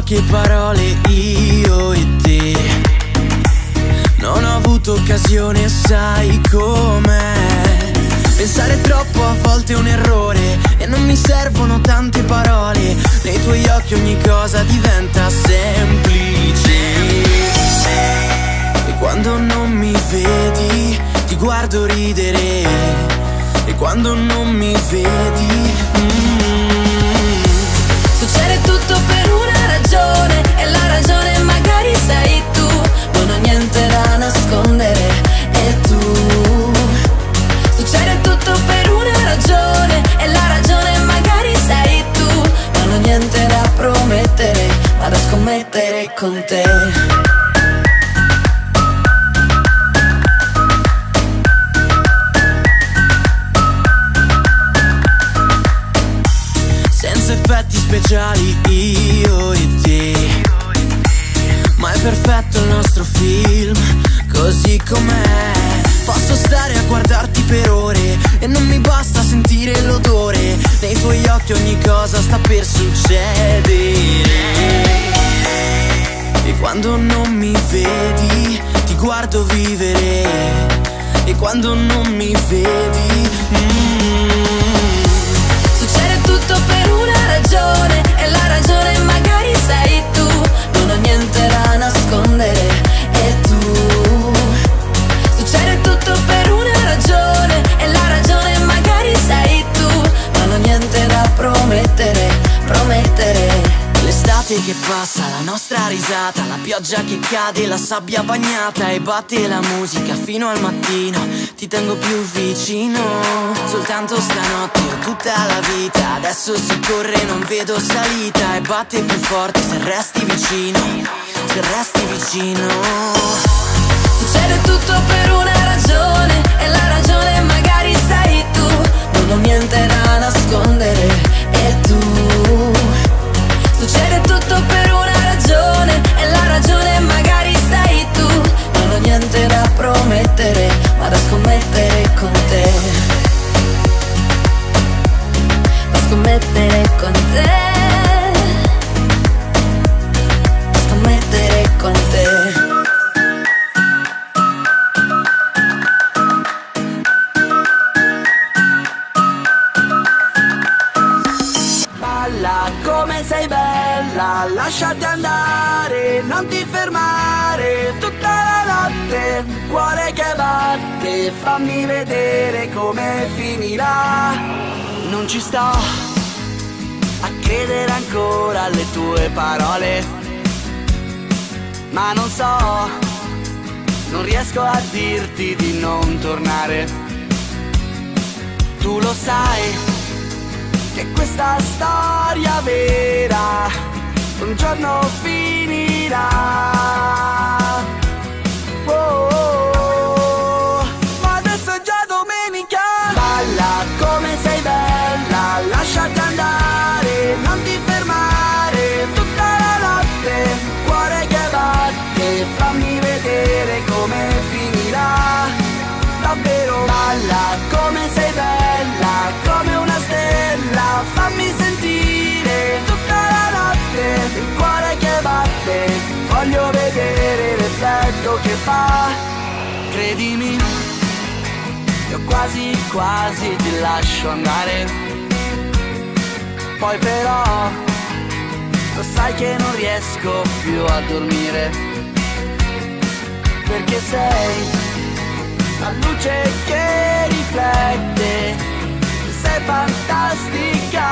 poche parole io e te. Non ho avuto occasione, sai com'è. Pensare troppo a volte è un errore e non mi servono tante parole. Nei tuoi occhi ogni cosa diventa semplice. E quando non mi vedi ti guardo ridere. E quando non mi vedi succede tutto per una ragione, e la ragione magari sei tu. Non ho niente da nascondere, e tu. Succede tutto per una ragione, e la ragione magari sei tu. Non ho niente da promettere, ma da scommettere con te. effetti speciali io e te, ma è perfetto il nostro film così com'è. Posso stare a guardarti per ore e non mi basta sentire l'odore. Nei tuoi occhi ogni cosa sta per succedere. E quando non mi vedi ti guardo vivere. E quando non mi vedi succede tutto per una ragione, e la ragione magari sei tu. Non ho niente da nascondere, e tu. Succede tutto per una ragione, e la ragione magari sei tu. Non ho niente da promettere. L'estate che passa, la nostra risata, la pioggia che cade, la sabbia bagnata e batte la musica fino al mattino. Ti tengo più vicino, soltanto stanotte o tutta la vita. Adesso si corre, non vedo salita, e batte più forte se resti vicino, se resti vicino. Succede tutto per una ragione, e la ragione magari sei tu. Non ho niente da nascondere, e tu. Succede tutto per una ragione, e la ragione magari sei tu. Non ho niente da promettere, ma da scommettere con te. Da scommettere con te. Da scommettere con te. Come sei bella, lasciati andare, non ti fermare tutta la notte. Cuore che batte, fammi vedere come finirà. Non ci sto a credere ancora alle tue parole, ma non so, non riesco a dirti di non tornare. Tu lo sai che questa storia vera un giorno finirà. Oh, oh, oh. Ma adesso è già domenica. Balla come sei bella, lasciati andare, non ti fermare tutta la notte. Cuore che batte, fammi vedere come finirà. Davvero balla come sei bella, come una stella, fammi sentire tutta la notte. Il cuore che batte, voglio vedere l'effetto che fa. Credimi, io quasi quasi ti lascio andare. Poi però lo sai che non riesco più a dormire, perché sei la luce che riflette, sei fantastica.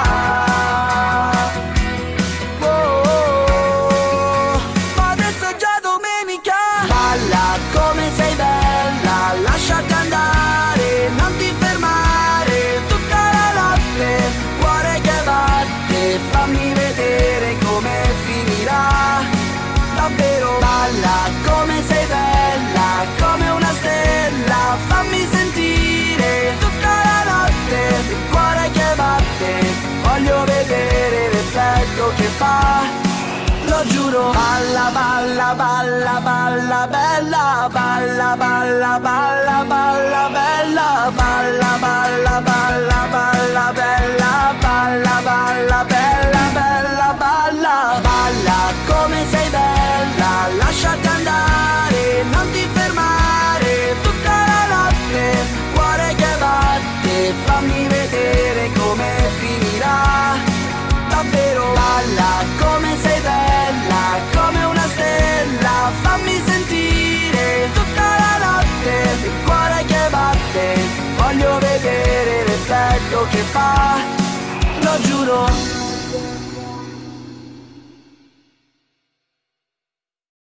Oh, oh, oh. Ma adesso è già domenica. Balla come sei bella, lasciati andare, non ti fermare tutta la notte. Cuore che batte, fammi vedere come finirà. Davvero balla come sei bella, come una stella, fammi sentire tutta la notte. Il cuore che batte, voglio vedere l'effetto che fa. Lo giuro. Balla, balla, balla, balla, bella. Balla, balla, balla, balla, bella. Balla, balla, balla, balla, bella. Balla, balla, bella, bella, balla. Balla quello che fa, lo giuro.